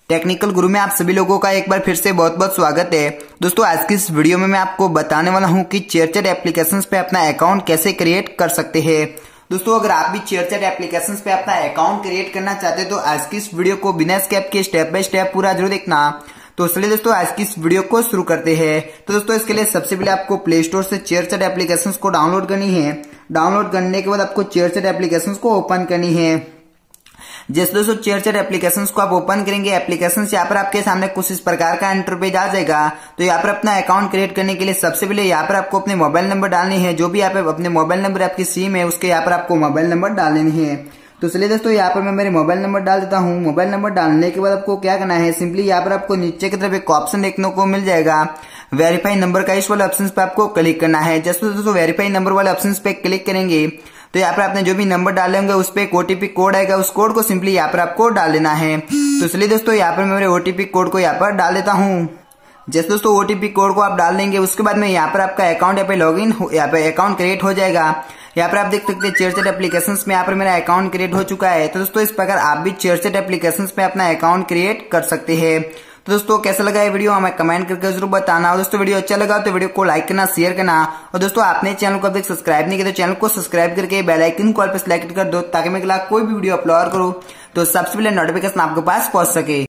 Technical गुरु में आप सभी लोगों का एक बार फिर से बहुत बहुत स्वागत है। दोस्तों आज की इस वीडियो में मैं आपको बताने वाला हूं कि शेयरचैट एप्लीकेशंस पे अपना अकाउंट कैसे क्रिएट कर सकते हैं। दोस्तों अगर आप भी शेयरचैट एप्लीकेशंस पे अपना अकाउंट क्रिएट करना चाहते हैं तो आज की इस वीडियो को बिना स्किप किए स्टेप बाय स्टेप पूरा जरूर देखना। तो चलिए दोस्तों आज की इस वीडियो को शुरू करते हैं। तो दोस्तों इसके लिए सबसे पहले आपको प्ले स्टोर से शेयरचैट एप्लीकेशंस को डाउनलोड करनी है। डाउनलोड करने के बाद आपको शेयरचैट एप्लीकेशंस को ओपन करनी है। जैसे दोस्तों शेयरचैट एप्लीकेशंस को आप ओपन करेंगे, एप्लीकेशंस यहाँ पर आपके सामने कुछ इस प्रकार का इंटरफेस आ जाएगा। तो यहाँ पर अपना अकाउंट क्रिएट करने के लिए सबसे पहले यहाँ पर आपको अपने मोबाइल नंबर डालने हैं। जो भी यहाँ पे अपने मोबाइल नंबर आपकी सिम है उसके यहाँ पर आपको मोबाइल नंबर डालने हैं। तो चलिए दोस्तों यहाँ पर मैं मेरे मोबाइल नंबर डाल देता हूँ। मोबाइल नंबर डालने के बाद आपको क्या करना है, सिंपली यहाँ पर आपको नीचे की तरफ एक ऑप्शन देखने को मिल जाएगा वेरीफाई नंबर का। इस वाले ऑप्शन पे आपको क्लिक करना है। जैसे दोस्तों वेरीफाई नंबर वाले ऑप्शन पे क्लिक करेंगे तो यहाँ पर आपने जो भी नंबर डाले होंगे उस पर एक ओटीपी कोड आएगा, उस कोड को सिंपली यहाँ पर आपको डाल देना है। तो इसलिए दोस्तों यहाँ पर मैं मेरे ओटीपी कोड को यहाँ पर डाल देता हूँ। जैसे दोस्तों ओटीपी कोड को आप डाल देंगे उसके बाद में यहाँ पर आपका अकाउंट यहाँ पे लॉगिन यहाँ पे अकाउंट क्रिएट हो जाएगा। यहाँ पर आप देख सकते हैं शेयरचैट एप्लीकेशंस में यहाँ पर मेरा अकाउंट क्रिएट हो चुका है। तो दोस्तों इस प्रकार आप भी शेयरचैट एप्लीकेशंस में अपना अकाउंट क्रिएट कर सकते हैं। तो दोस्तों कैसा लगा ये वीडियो हमें कमेंट करके जरूर बताना। और दोस्तों वीडियो अच्छा लगा तो वीडियो को लाइक करना, शेयर करना। और दोस्तों आपने चैनल को अभी तक सब्सक्राइब नहीं किया तो चैनल को सब्सक्राइब करके बेल आइकन को ऑल पे सिलेक्ट कर दो ताकि मैं अगला कोई भी वीडियो अपलोड करूँ तो सबसे पहले नोटिफिकेशन आपके पास पहुंच सके।